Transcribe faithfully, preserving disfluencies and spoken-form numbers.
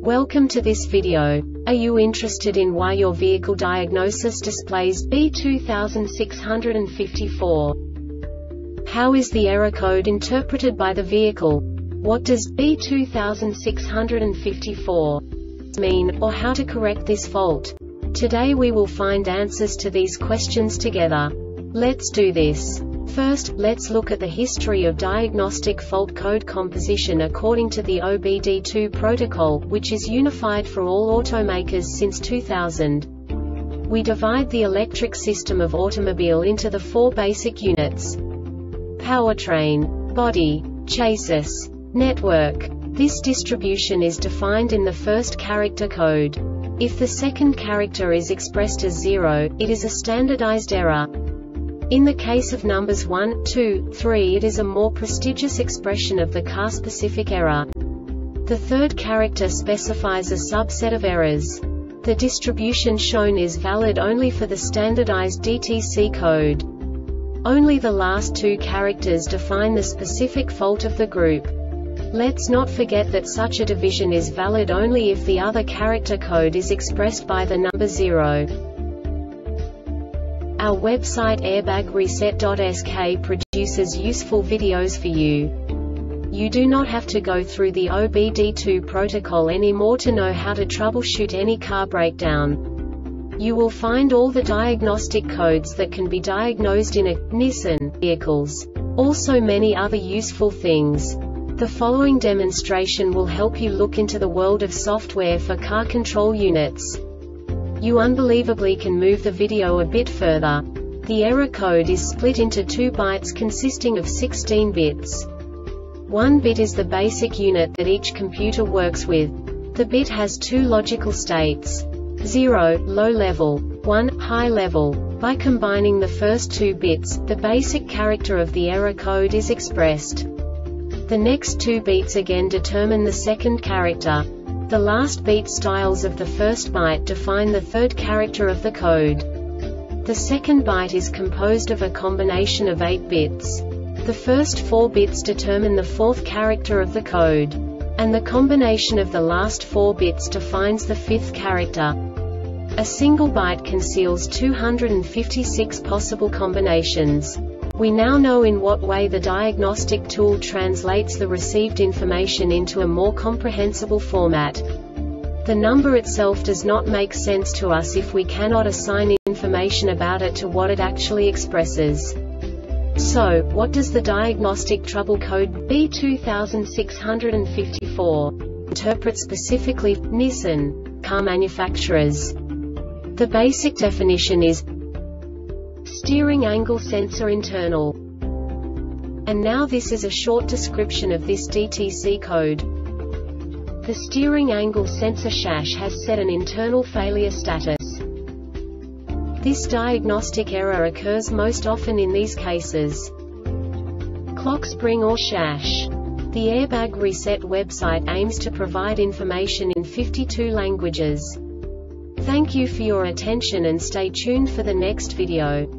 Welcome to this video. Are you interested in why your vehicle diagnosis displays B two six five four? How is the error code interpreted by the vehicle? What does B two six five four mean, or how to correct this fault? Today we will find answers to these questions together. Let's do this. First, let's look at the history of diagnostic fault code composition according to the O B D two protocol, which is unified for all automakers since two thousand. We divide the electric system of automobile into the four basic units: powertrain, body, chassis, network. This distribution is defined in the first character code. If the second character is expressed as zero, it is a standardized error. In the case of numbers one, two, three, it is a more prestigious expression of the car-specific error. The third character specifies a subset of errors. The distribution shown is valid only for the standardized D T C code. Only the last two characters define the specific fault of the group. Let's not forget that such a division is valid only if the other character code is expressed by the number zero. Our website airbag reset dot S K produces useful videos for you. You do not have to go through the O B D two protocol anymore to know how to troubleshoot any car breakdown. You will find all the diagnostic codes that can be diagnosed in a Nissan vehicles. Also many other useful things. The following demonstration will help you look into the world of software for car control units. You unbelievably can move the video a bit further. The error code is split into two bytes consisting of sixteen bits. One bit is the basic unit that each computer works with. The bit has two logical states: zero, low level, one, high level. By combining the first two bits, the basic character of the error code is expressed. The next two bits again determine the second character. The last beat styles of the first byte define the third character of the code. The second byte is composed of a combination of eight bits. The first four bits determine the fourth character of the code. And the combination of the last four bits defines the fifth character. A single byte conceals two hundred fifty-six possible combinations. We now know in what way the diagnostic tool translates the received information into a more comprehensible format. The number itself does not make sense to us if we cannot assign information about it to what it actually expresses. So, what does the diagnostic trouble code B two six five four interpret specifically for Nissan car manufacturers? The basic definition is steering angle sensor internal. And now this is a short description of this D T C code. The steering angle sensor S H has set an internal failure status. This diagnostic error occurs most often in these cases: clock spring or S H. The Airbag Reset website aims to provide information in fifty-two languages. Thank you for your attention and stay tuned for the next video.